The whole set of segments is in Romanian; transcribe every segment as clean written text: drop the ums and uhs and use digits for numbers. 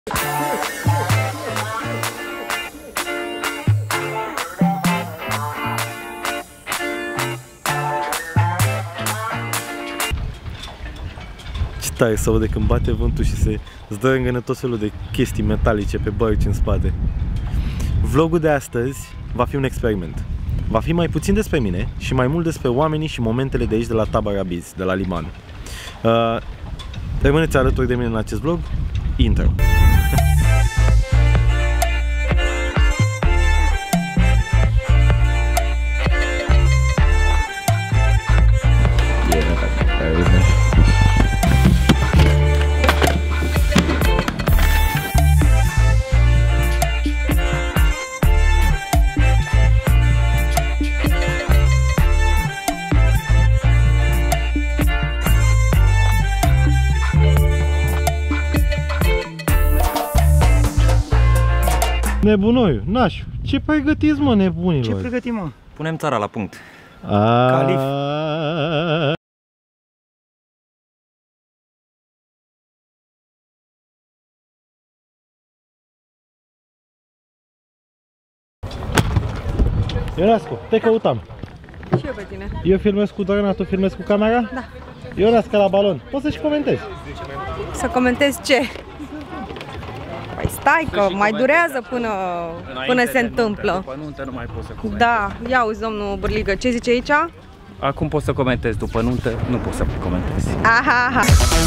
Ce tare să aude când bate vântul și se zdrângănă tot felul de chestii metalice pe bărci în spate. Vlogul de astăzi va fi un experiment. Va fi mai puțin despre mine și mai mult despre oamenii și momentele de aici, de la tabăra Biz, de la liman. Rămâneți alături de mine în acest vlog. Intro. Nebunoi, nașu, ce pregătiți, mă, nebunilor? Ce pregătim, mă? Punem țara la punct. Calif. Ionascu, te căutam. Și eu pe tine. Eu filmez cu Dorina, tu filmezi cu camera? Da. Ionascu la balon, poți să-și comentezi. Să comentezi ce? Păi stai că mai durează până se întâmplă. După nuntă nu mai pot să comentez. Da, ia uzi, domnul Bârligă, ce zice aici? Acum pot să comentez, după nuntă nu pot să comentez. Aha, aha.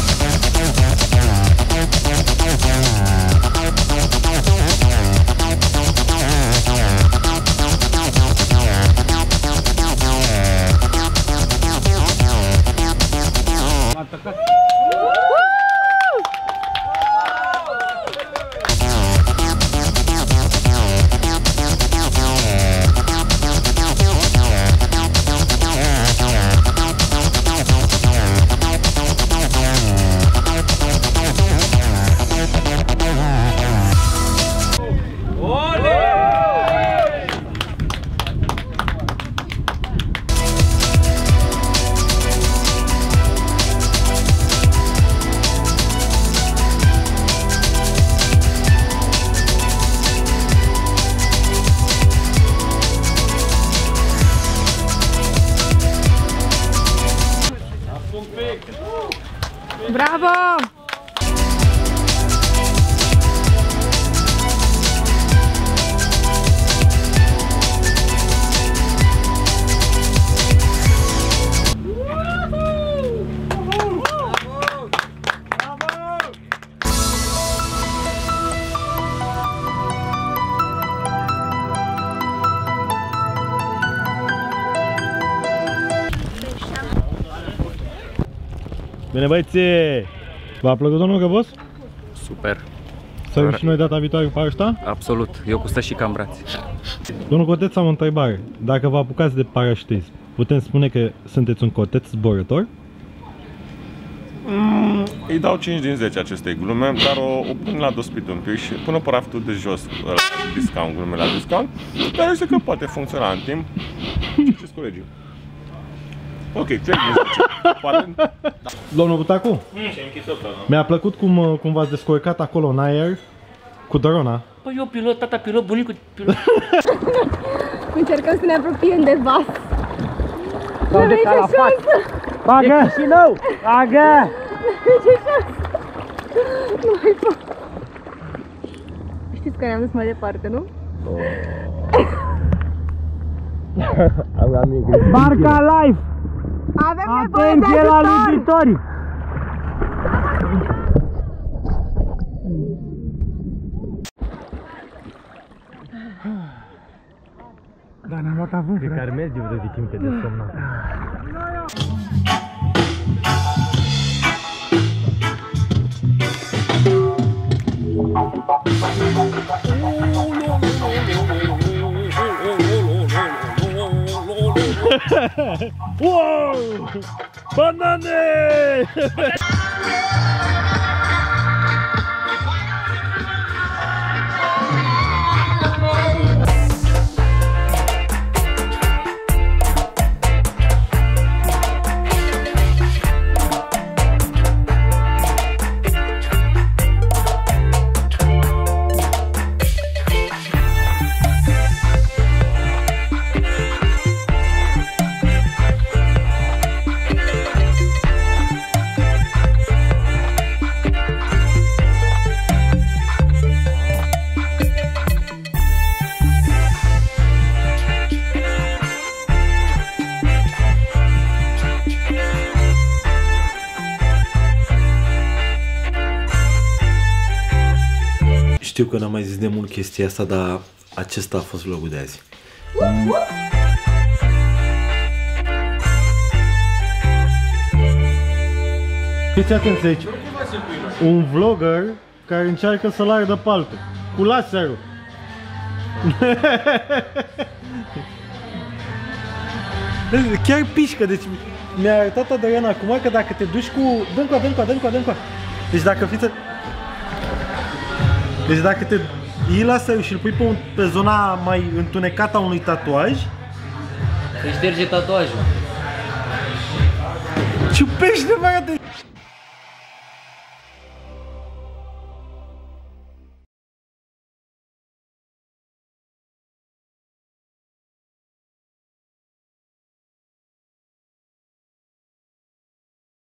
Bravo! Bine, băieți! V-a plăcut, domnul Găbos? Super. Să vin și noi data viitoare pe ăsta? Absolut. Eu cu stă și cam braț. Domnul Coteț, am o întrebare. Dacă vă apucați de parașutism, putem spune că sunteți un coteț zburător? Îi dau 5 din 10 acestei glume, dar o pun la dospit un pic și până pe raftul de jos, la discount, glumele la discount, dar este că poate funcționa în timp. Ce colegii? Ok, 3 din 10. Poate... Da. Domnul Butacu, mi-a plăcut cum v-ați descurcat acolo în aer cu drona. Păi eu pilot, tata pilot, bunicul pilot. Încercăm să ne apropiem de vas. Sau de calafat. Bagă! Și nou! Bagă! Nu mai pot. Știți că ne-am dus mai departe, nu? Barca live! Avem nevoie de ajutor! Atenție la libitori! Da, ne-am luat avânt, frate. Cred că ar merge vreo de timp pe de somnat. Wow! Banane! Știu că n-am mai zis de mult chestia asta, dar acesta a fost vlogul de azi. Fiți atenți aici. Un vlogger care încearcă să-l ardă pe altul. Cu laserul. Chiar pișcă, deci mi-a arătat Adriana acum că dacă te duci cu... Dă-ncoa. Deci dacă fiți... Deci dacă te iei laserul și îl pui pe zona mai întunecată a unui tatuaj, Se șterge tatuajul. ciupește, mă,